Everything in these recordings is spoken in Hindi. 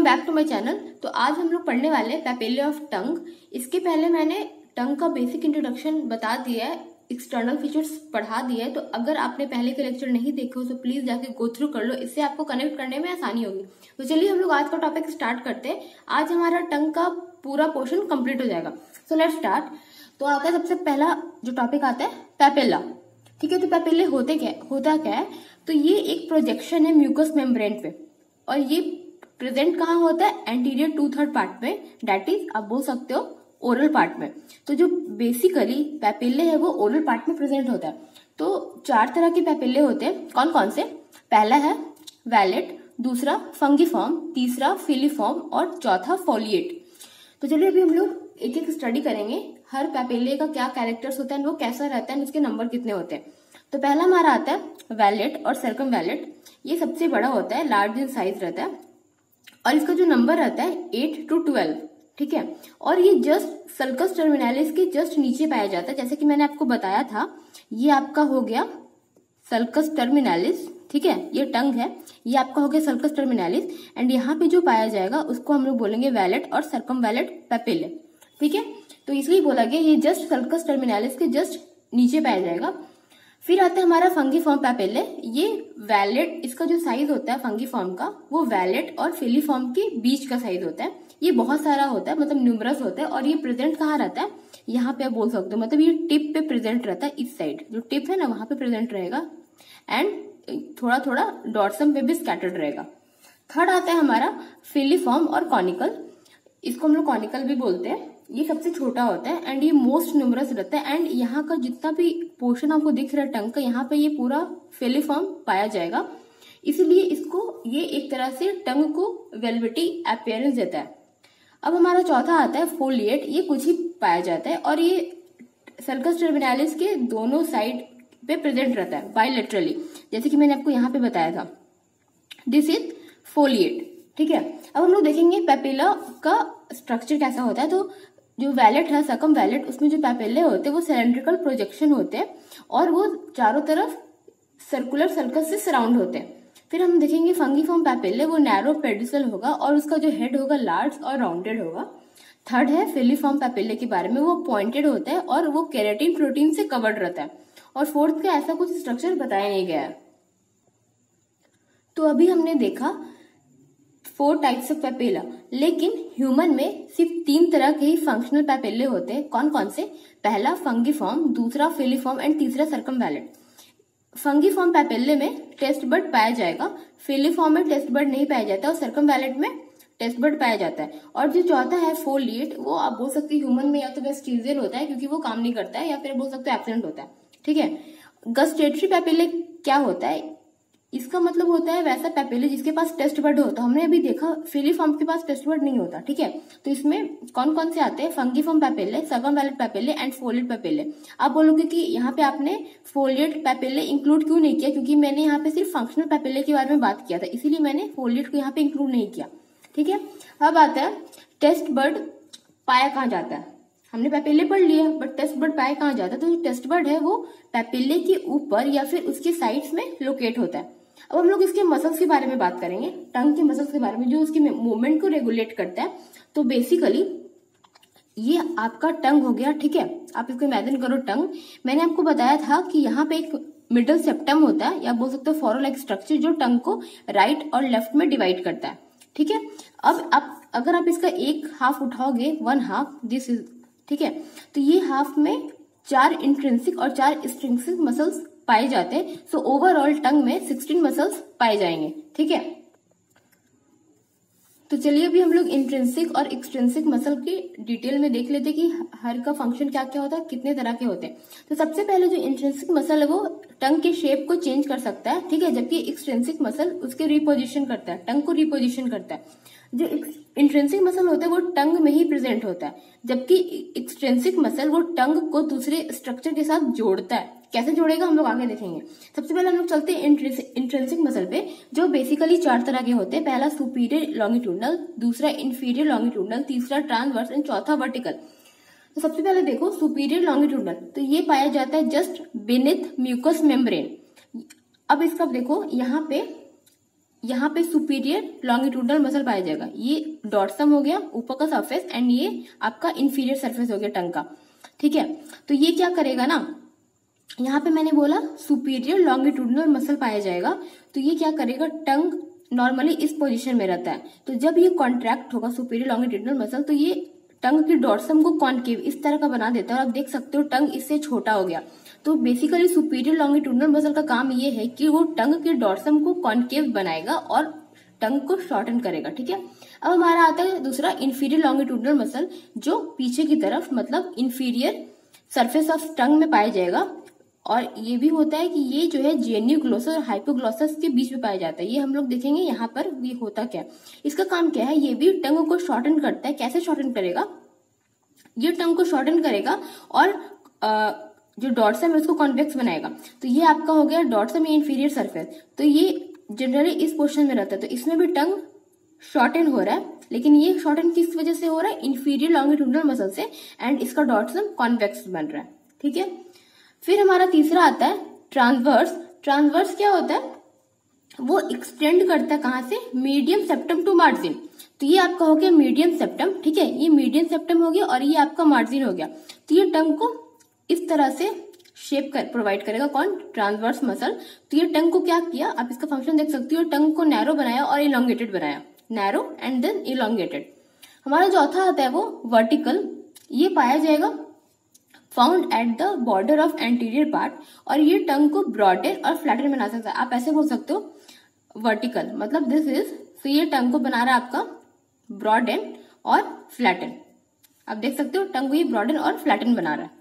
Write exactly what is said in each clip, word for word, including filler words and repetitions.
Back to my channel. तो आज हम लोग पढ़ने वाले हैं पैपिले ऑफ टंग। इसके पहले मैंने टंग का बेसिक इंट्रोडक्शन बता दिया है, एक्सटर्नल फीचर्स पढ़ा दिया है। तो अगर आपने पहले के लेक्चर नहीं देखे हो तो प्लीज जाके गो थ्रू कर लो, इससे आपको कनेक्ट करने में आसानी होगी। तो चलिए हम लोग आज का टॉपिक स्टार्ट करते हैं। आज हमारा टंग का पूरा पोर्शन कंप्लीट हो जाएगा। So let's start. तो आता है सबसे पहला जो टॉपिक आता है पैपिला। ठीक है, तो पैपिले होते क्या होता क्या है? तो ये एक प्रोजेक्शन है म्यूकस मेम्ब्रेन पे, और ये प्रेजेंट कहाँ होता है? एंटीरियर टू थर्ड पार्ट में, डेट इज आप बोल सकते हो ओरल पार्ट में। तो जो बेसिकली पैपिले है वो ओरल पार्ट में प्रेजेंट होता है। तो चार तरह के पैपिले होते हैं। कौन कौन से? पहला है वैलेट, दूसरा फंगीफॉर्म, तीसरा फिलीफॉर्म और चौथा फोलिएट। तो चलिए अभी हम लोग एक एक स्टडी करेंगे हर पैपिले का क्या कैरेक्टर्स होता है, वो कैसा रहता है, उसके नंबर कितने होते हैं। तो पहला हमारा आता है वैलेट और सर्कम वैलेट। ये सबसे बड़ा होता है, लार्ज इन साइज रहता है, और इसका जो नंबर रहता है एट टू ट्वेल्व। ठीक है, और ये जस्ट सल्कस टर्मिनालिस के जस्ट नीचे पाया जाता है। जैसे कि मैंने आपको बताया था, ये आपका हो गया सल्कस टर्मिनालिस। ठीक है, ये टंग है, ये आपका हो गया सल्कस टर्मिनालिस, एंड यहाँ पे जो पाया जाएगा उसको हम लोग बोलेंगे वैलेट और सर्कम वैलेट पैपिले। ठीक है, तो इसलिए बोला गया ये जस्ट सल्कस टर्मिनालिस के जस्ट नीचे पाया जाएगा। फिर आता है हमारा फंगीफॉर्म पैपिले। ये वैलेट, इसका जो साइज होता है फंगीफॉर्म का, वो वैलेट और फिलीफॉर्म के बीच का साइज होता है। ये बहुत सारा होता है, मतलब न्यूमरस होता है, और ये प्रेजेंट कहाँ रहता है? यहाँ पे आप बोल सकते हो, मतलब ये टिप पे प्रेजेंट रहता है। इस साइड जो टिप है ना, वहां पे प्रेजेंट रहेगा, एंड थोड़ा थोड़ा डॉर्सम पे भी स्कैटर्ड रहेगा। थर्ड आता है हमारा फिलीफॉर्म और कॉनिकल। इसको हम लोग कॉनिकल भी बोलते हैं। ये सबसे छोटा होता है एंड ये मोस्ट न्यूमरस रहता है, एंड यहाँ का जितना भी पोर्शन आपको दिख रहा है टंग का, यहाँ पे ये पूरा फिलीफॉर्म पाया जाएगा। इसीलिए इसको ये एक तरह से टंग को वेलवेटी अपीयरेंस देता है। अब हमारा चौथा आता है फोलिएट। ये कुछ ही पाया जाता है, और ये सल्कस टर्मिनालिस के दोनों साइड पे प्रेजेंट रहता है बायलैटरली, जैसे कि मैंने आपको यहाँ पे बताया था। This is foliate. ठीक है, अब हम लोग देखेंगे पैपिला का स्ट्रक्चर कैसा होता है। तो जो वैलेट है, सर्कम वैलेट, उसमें जो पैपिले होते हैं वो सिलेंड्रिकल प्रोजेक्शन होते हैं, और वो चारों तरफ सर्कुलर सर्कस से सराउंड होते हैं। फिर हम देखेंगे फंगीफॉर्म पैपिले, वो नैरो पेडिसल होगा, और उसका जो हेड होगा लार्ज और राउंडेड होगा। थर्ड है फिलीफॉर्म पैपिले के बारे में, वो पॉइंटेड होता है और वो केराटिन प्रोटीन से कवर्ड रहता है। और फोर्थ का ऐसा कुछ स्ट्रक्चर बताया नहीं गया है। तो अभी हमने देखा फोर टाइप्स ऑफ पैपिला, लेकिन ह्यूमन में सिर्फ तीन तरह के ही फंक्शनल पैपिले होते हैं। कौन कौन से? पहला फंगीफॉर्म, दूसरा फिलीफॉर्म एंड तीसरा सर्कम वैलेट। फंगीफॉर्म पैपिले में टेस्ट बर्ड पाया जाएगा, फिलीफॉर्म में टेस्ट बर्ड नहीं पाया जाता, और सर्कम वैलेट में टेस्ट बर्ड पाया जाता है। और जो चौथा है फोलिएट, वो आप बोल सकते हैं ह्यूमन में या तो वेस्टिजियल होता है क्योंकि वो काम नहीं करता है, या फिर बोल सकते हो एब्सेंट होता है। ठीक है, गस्टेटरी पैपिले क्या होता है? इसका मतलब होता है वैसा पैपिले जिसके पास टेस्ट बर्ड होता है। हमने अभी देखा फिलीफॉर्म के पास टेस्ट बर्ड नहीं होता। ठीक है, तो इसमें कौन कौन से आते हैं? Fungiform papillae, circumvallate papillae and foliate papillae. आप बोलोगे कि यहाँ पे आपने फोलिएट पैपिले इंक्लूड क्यों नहीं किया? क्योंकि मैंने यहाँ पे सिर्फ फंक्शनल पैपिले के बारे में बात किया था, इसीलिए मैंने फोलिएट को यहाँ पे इंक्लूड नहीं किया। ठीक है, अब आता है टेस्ट बर्ड पाया कहाँ जाता है। हमने पैपिले पढ़ लिया, बट टेस्ट बर्ड पाया कहाँ जाता है? तो जो टेस्ट बर्ड है वो पैपिले के ऊपर या फिर उसके साइड्स में लोकेट होता है। अब हम लोग इसके मसल्स के बारे में बात करेंगे, टंग के मसल्स के बारे में, जो उसकी मूवमेंट को रेगुलेट करता है। तो बेसिकली ये आपका टंग हो गया। ठीक है, आप इसको इमेजिन करो टंग। मैंने आपको बताया था कि यहाँ पे एक मिडल सेप्टम होता है, या बोल सकते हो फॉरो लाइक स्ट्रक्चर, जो टंग को राइट और लेफ्ट में डिवाइड करता है। ठीक है, अब आप अगर आप इसका एक हाफ उठाओगे, वन हाफ दिस इज, ठीक है, तो ये हाफ में चार इंट्रिंसिक और चार एक्सट्रिंसिक मसल्स पाए जाते हैं। सो ओवरऑल टंग में सिक्सटीन मसल्स पाए जाएंगे। ठीक है, तो चलिए अभी हम लोग इंट्रिंसिक और एक्सट्रिंसिक मसल की डिटेल में देख लेते हैं कि हर का फंक्शन क्या क्या होता है, कितने तरह के होते हैं। तो सबसे पहले जो इंट्रिंसिक मसल है वो टंग के शेप को चेंज कर सकता है। ठीक है, जबकि एक्सट्रिंसिक मसल उसके रिपोजिशन करता है, टंग को रिपोजिशन करता है। जो इंट्रिंसिक मसल होता है वो टंग में ही प्रेजेंट होता है, जबकि एक्सट्रिंसिक मसल वो टंग को दूसरे स्ट्रक्चर के साथ जोड़ता है। कैसे जोड़ेगा हम लोग आगे देखेंगे। सबसे पहले हम लोग चलते हैं इंट्रिंसिक मसल पे, जो बेसिकली चार तरह के होते हैं। पहला सुपीरियर लॉन्गिट्यूडनल, दूसरा इंफीरियर लॉन्गिट्यूडनल, तीसरा ट्रांसवर्स एंड चौथा वर्टिकल। तो सबसे पहले देखो सुपीरियर लॉन्गिट्यूडनल, तो ये पाया जाता है जस्ट बिनिथ म्यूकस मेम्ब्रेन। अब इसका देखो यहाँ पे यहाँ पे सुपीरियर लॉन्गिट्यूडनल मसल पाया जाएगा। ये डॉर्सम हो गया ऊपर का सरफेस एंड ये आपका इंफीरियर सरफेस हो गया टंग का, ठीक है। तो ये क्या करेगा ना, यहाँ पे मैंने बोला सुपीरियर लॉन्गिट्यूडनल मसल पाया जाएगा, तो ये क्या करेगा, टंग नॉर्मली इस पोजीशन में रहता है, तो जब ये कॉन्ट्रैक्ट होगा सुपीरियर लॉन्गिट्यूडनल मसल तो ये टंग की डॉर्सम को कॉन्केव इस तरह का बना देता है। और आप देख सकते हो टंग इससे छोटा हो गया। तो बेसिकली सुपीरियर लॉन्गिट्यूडनल मसल का काम ये है कि वो टंग के डॉर्सम को कॉन्केव बनाएगा और टंग को शॉर्टन करेगा, ठीक है। अब हमारा आता है दूसरा इंफीरियर लॉन्गिट्यूडनल मसल, जो पीछे की तरफ मतलब इंफीरियर सरफेस ऑफ टंग में पाया जाएगा। और ये भी होता है कि ये जो है जेएनयू ग्लोसस और हाइपोग्लोसस के बीच में पाया जाता है। ये हम लोग देखेंगे यहाँ पर ये होता क्या है, इसका काम क्या है। ये भी टंग को शॉर्टन करता है। कैसे शॉर्टन करेगा, ये टंग को शॉर्टन करेगा और आ, जो डॉर्सम है उसको कॉन्वेक्स बनाएगा। तो ये आपका हो गया डॉर्सम या इंफीरियर सरफेस। तो ये जनरली इस पोर्शन में रहता है, तो इसमें भी टंग शॉर्टन हो रहा है, लेकिन ये शॉर्टन किस वजह से हो रहा है, इंफीरियर लॉन्गिट्यूडनल मसल से, एंड इसका डॉर्सम कॉन्वेक्स बन रहा है, ठीक है। फिर हमारा तीसरा आता है ट्रांसवर्स। ट्रांसवर्स क्या होता है, वो एक्सटेंड करता है कहां से, मीडियम सेप्टम टू मार्जिन। तो ये आपका हो गया मीडियम सेप्टम, ठीक है, ये मीडियम सेप्टम हो गया और ये आपका मार्जिन हो गया। तो ये टंग को इस तरह से शेप कर प्रोवाइड करेगा, कौन, ट्रांसवर्स मसल। तो ये टंग को क्या किया, आप इसका फंक्शन देख सकते हो, टंग को नैरो बनाया और इलोंगेटेड बनाया, नैरो एंड देन इलोंगेटेड। हमारा चौथा आता है वो वर्टिकल। ये पाया जाएगा found at the border of anterior part, और ये टंग को ब्रॉडर और फ्लैटन बना सकता है। आप ऐसे बोल सकते हो वर्टिकल मतलब दिस इज, तो ये टंग को बना रहा है आपका ब्रॉडन और फ्लैटन। आप देख सकते हो टंग को ये ब्रॉडन और फ्लैटन बना रहा है।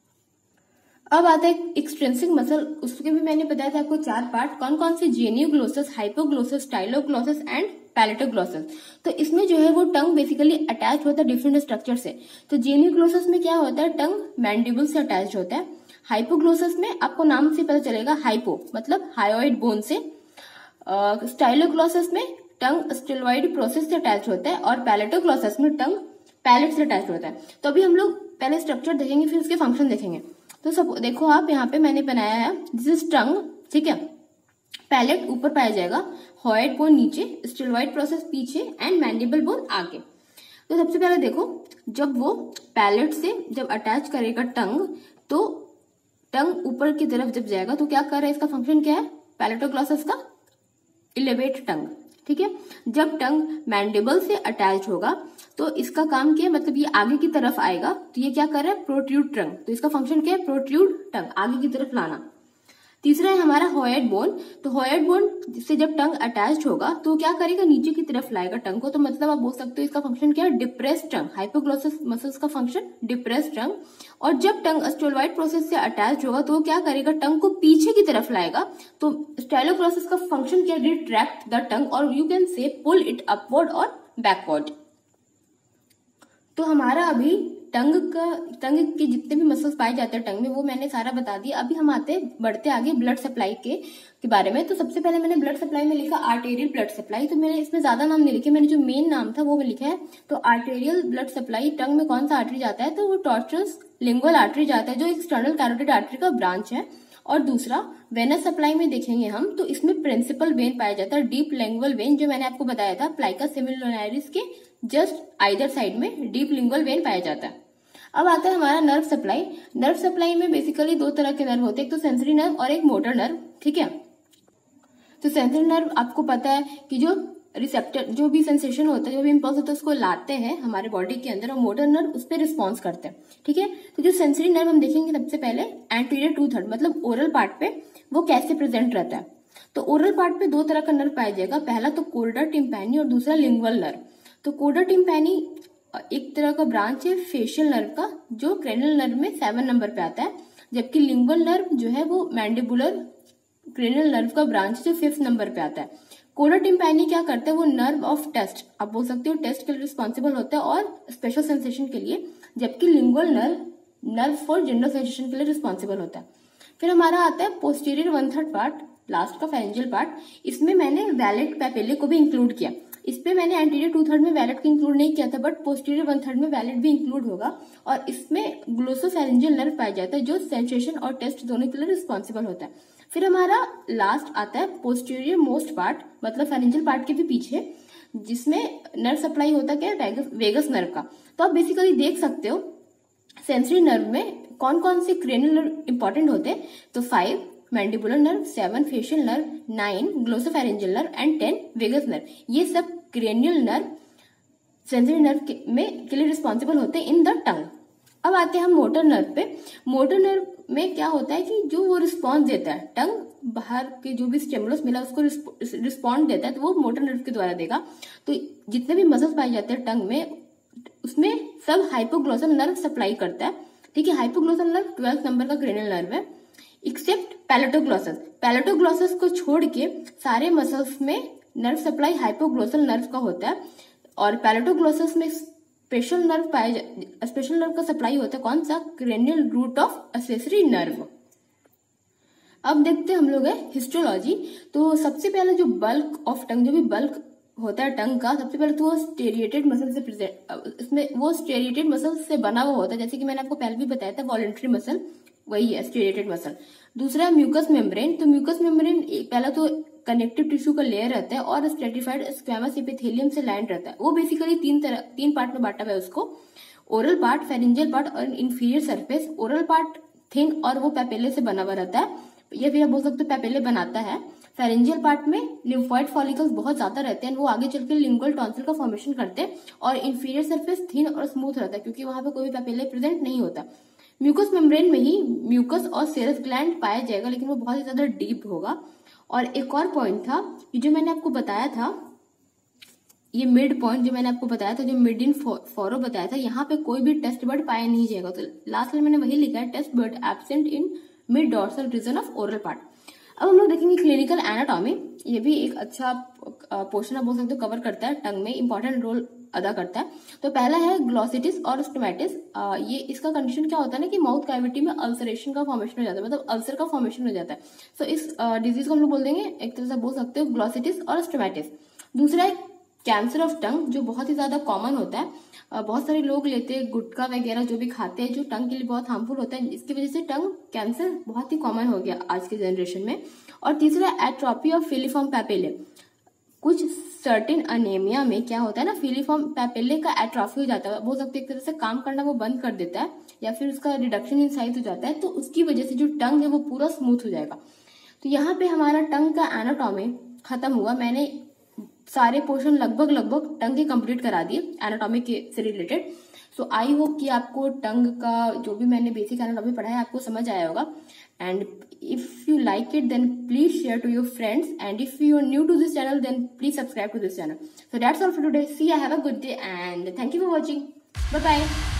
अब आता है एक्सट्रिंसिक मसल, उसके भी मैंने बताया था आपको चार पार्ट, कौन कौन से, जेएनयू ग्लोसस, हाइपोग्लोसस, स्टाइलोग्लोसस एंड पैलेटोग्लोसस। तो इसमें जो है वो टंग बेसिकली अटैच होता है डिफरेंट स्ट्रक्चर से। तो जेएनयू ग्लोसस में क्या होता है, टंग मैंडिबल से अटैच होता है। हाइपोग्लोसस में आपको नाम से पता चलेगा, हाइपो मतलब हायोइड बोन से। स्टाइलोग्लोसस में टंग स्टेलॉइड प्रोसेस से अटैच होता है, और पैलेटोग्लोसस में टंग पैलेट से अटैच होता है। तो अभी हम लोग पहले स्ट्रक्चर देखेंगे फिर उसके फंक्शन देखेंगे। तो सब देखो आप यहाँ पे मैंने बनाया है, दिस इज टंग, ठीक है, पैलेट ऊपर पाया जाएगा, हॉइड बोन नीचे, स्टेलॉइड प्रोसेस पीछे एंड मैंडिबल बोन आगे। तो सबसे पहले देखो, जब वो पैलेट से जब अटैच करेगा टंग, तो टंग ऊपर की तरफ जब जाएगा तो क्या कर रहा है, इसका फंक्शन क्या है, पैलेटोग्लोसस का इलेवेट टंग, ठीक है। जब टंग मैंडिबल से अटैच होगा तो इसका काम क्या है, मतलब ये आगे की तरफ आएगा, तो ये क्या कर रहा है, प्रोट्रूड टंग। तो इसका फंक्शन क्या है, प्रोट्रूड टंग, आगे की तरफ लाना। तीसरा है हमारा हॉइड बोन। तो हॉइड बोन से जब टंग अटैच होगा तो क्या करेगा, नीचे की तरफ लाएगा टंग को। तो मतलब आप बोल सकते हो इसका फंक्शन क्या है, डिप्रेस टंग। हाइपोग्लोसस मसल्स का फंक्शन डिप्रेस टंग। और जब टंग स्टेलॉइड प्रोसेस से अटैच होगा तो क्या करेगा, टंग को पीछे की तरफ लाएगा। तो स्टाइलोग्लोसस का फंक्शन क्या, रिट्रैक्ट द टंग, और you can say pull it upward और बैकवर्ड। तो हमारा अभी टंग का टंग के जितने भी मसल्स पाए जाते हैं टंग में वो मैंने सारा बता दिया। अभी हम आते बढ़ते आगे ब्लड सप्लाई के के बारे में। तो सबसे पहले मैंने ब्लड सप्लाई में लिखा आर्टेरियल ब्लड सप्लाई। तो मैंने इसमें ज्यादा नाम नहीं लिखे, मैंने जो मेन नाम था वो भी लिखा है। तो आर्टेरियल ब्लड सप्लाई, टंग में कौन सा आर्टरी जाता है, तो वो टॉर्चस लिंगुअल आर्टरी जाता है, जो एक्सटर्नल कैरोटिड आर्टरी का ब्रांच है। और दूसरा वेनस सप्लाई में देखेंगे हम, तो इसमें प्रिंसिपल वेन पाया जाता है, डीप लिंगुअल वेन, जो मैंने आपको बताया था प्लाइका सेमिलुनारिस के जस्ट आइदर साइड में डीप लिंगुअल वेन पाया जाता है। अब आता है हमारा नर्व सप्लाई। नर्व सप्लाई में बेसिकली दो तरह के नर्व होते हैं, एक तो सेंसरी नर्व और एक मोटर नर्व, ठीक है। तो सेंसरी नर्व आपको पता है कि जो रिसेप्टर, जो भी सेंसेशन होता है, जो भी इम्पल्स होता है उसको लाते हैं हमारे बॉडी के अंदर, और मोटर नर्व उस पर रिस्पॉन्स करते हैं, ठीक है। तो जो सेंसरी नर्व हम देखेंगे सबसे पहले एंटीरियर टू थर्ड मतलब ओरल पार्ट पे वो कैसे प्रेजेंट रहता है। तो ओरल पार्ट पे दो तरह का नर्व पाया जाएगा, पहला तो कोर्डा टिम्पैनी और दूसरा लिंगुअल नर्व। तो कोर्डा टिम्पैनी एक तरह का ब्रांच है फेशियल नर्व का, जो क्रेनियल नर्व में सेवन नंबर पे आता है, जबकि लिंगुअल नर्व जो है वो मैंडिबुलर क्रेनियल नर्व का ब्रांच जो फिफ्थ नंबर पे आता है। कोर्डा टिम्पैनी क्या करता है, वो नर्व ऑफ टेस्ट, आप बोल सकते हो टेस्ट के लिए रिस्पॉन्सिबल होता है और स्पेशल सेंसेशन के लिए, जबकि lingual nerve nerve for general sensation के लिए रिस्पॉन्सिबल होता है। फिर हमारा आता है posterior one third part, last का फेरेंजियल पार्ट। इसमें मैंने वैलेट पैपेले को भी इंक्लूड किया। इस पे मैंने एंटीरियर टू थर्ड में वैलेट को इंक्लूड नहीं किया था, बट पोस्टीरियर वन थर्ड में वैलेट भी इंक्लूड होगा। और इसमें ग्लोसोफैरिंजियल नर्व पाया जाता है, जो सेंसेशन और टेस्ट दोनों के लिए रिस्पॉन्सिबल होता है। फिर हमारा लास्ट आता है पोस्टीरियर मोस्ट पार्ट, मतलब फेरेंजियल पार्ट के भी पीछे, जिसमें नर्व सप्लाई होता क्या है, वेगस नर्व का। तो आप बेसिकली देख सकते हो सेंसरी नर्व में कौन कौन से क्रेनियल नर्व इंपॉर्टेंट होते हैं। तो five mandibular nerve, seven facial nerve, nine glossopharyngeal nerve and ten vagus nerve. ये सब क्रेनियल नर्व सेंसरी नर्व के, में के लिए रिस्पॉन्सिबल होते हैं इन द टंग। अब आते हैं हम मोटर नर्व पे। मोटर नर्व में क्या होता है कि जो वो रिस्पॉन्स देता है, टंग बाहर के जो भी स्टिमुलस मिला उसको रिस्पॉन्ड देता है, तो वो मोटर नर्व के द्वारा देगा। तो जितने भी मसल्स पाए जाते हैं टंग में, उसमें सब हाइपोग्लोसल नर्व सप्लाई करता है। ठीक है, हाइपोग्लोसल नर्व ट्वेल्थ नंबर का क्रेनियल नर्व है, एक्सेप्ट पैलेटोग्लोसस। पैलेटोग्लोसस को छोड़ के सारे मसल्स में नर्व सप्लाई हाइपोग्लोसल नर्व का होता है, और पैलेटोग्लोसस में स्पेशल नर्व पाए स्पेशल नर्व का सप्लाई होता है, कौन सा, cranial root of accessory nerve. अब देखते हैं हम लोग है हिस्टोलॉजी। तो सबसे पहले जो बल्क ऑफ टंग, जो भी बल्क होता है टंग का, सबसे पहले तो वो स्टेरिएटेड मसल से प्रेजेंट, इसमें वो स्टेरिएटेड मसल से बना हुआ होता है, जैसे कि मैंने आपको पहले भी बताया था, वॉलेंट्री मसल वही है स्टेरिएटेड मसल। दूसरा है म्यूकस मेम्ब्रेन। तो म्यूकस मेम्ब्रेन पहला तो कनेक्टिव टिश्यू का लेयर रहता है और स्ट्रेटिफाइड स्क्वैमस एपिथेलियम से लाइंड रहता है। वो बेसिकली तीन तरह तीन पार्ट में बांटा हुआ है उसको, ओरल पार्ट, फेरिंजियल पार्ट और inferior surface. Oral part thin और वो पैपेले से बना हुआ रहता है, या फिर आप बोल सकते हो पैपेले बनाता है। फेरेंजियल पार्ट में लिम्फोइड फॉलिकल्स बहुत ज्यादा रहते हैं, वो आगे चल के लिंगुअल टॉन्सिल का फॉर्मेशन करते हैं। और इंफीरियर सरफेस थिन और स्मूथ रहता है, क्योंकि वहां पे कोई भी पैपेले प्रेजेंट नहीं होता। म्यूकस मेम्ब्रेन में ही म्यूकस और सेरस ग्लैंड पाया जाएगा, लेकिन वो बहुत ही ज्यादा डीप होगा। और एक और पॉइंट था, ये जो मैंने आपको बताया था, ये मिड पॉइंट जो मैंने आपको बताया था, जो मिड इन फॉरो बताया था, यहाँ पे कोई भी टेस्ट बर्ड पाया नहीं जाएगा। तो लास्ट में मैंने वही लिखा है, taste bud absent in mid dorsal region of oral part. अब हम लोग देखेंगे क्लिनिकल एनाटॉमी। ये भी एक अच्छा पोर्शन आप बोल सकते हो कवर करता है, टंग में इंपॉर्टेंट रोल अदा करता है। तो पहला है ग्लोसिटिस और स्टोमेटिस। ये इसका कंडीशन क्या होता है ना कि माउथ कैविटी में अल्सरेशन का फॉर्मेशन हो जाता है, मतलब अल्सर का फॉर्मेशन हो जाता है। सो so, इस डिजीज को हम लोग बोल देंगे, एक तरह से बोल सकते हो ग्लोसिटिस और स्टोमेटिस। दूसरा है कैंसर ऑफ टंग, जो बहुत ही ज्यादा कॉमन होता है। बहुत सारे लोग लेते हैं गुटखा वगैरह जो भी खाते हैं, जो टंग के लिए बहुत हार्मफुल होता है, इसकी वजह से टंग कैंसर बहुत ही कॉमन हो गया आज के जनरेशन में। और तीसरा एट्रोफी ऑफ फिलीफॉर्म पैपेले। कुछ सर्टेन अनेमिया में क्या होता है ना, फिलीफॉर्म पैपेले का एट्रोफी हो जाता है, बोल सकते हैं एक तरह से काम करना वो बंद कर देता है, या फिर उसका रिडक्शन इन साइज हो जाता है। तो उसकी वजह से जो टंग है वो पूरा स्मूथ हो जाएगा। तो यहाँ पे हमारा टंग का एनाटॉमी खत्म हुआ। मैंने सारे पोर्शन लगभग लगभग टंग के कंप्लीट करा दिए एनाटॉमी के से रिलेटेड। सो आई होप कि आपको टंग का जो भी मैंने बेसिक एनाटॉमी पढ़ा है आपको समझ आया होगा। And if you like it, then please share to your friends, and if you are new to this channel, then please subscribe to this channel. So that's all for today. See you, have a good day, and thank you for watching. Bye bye.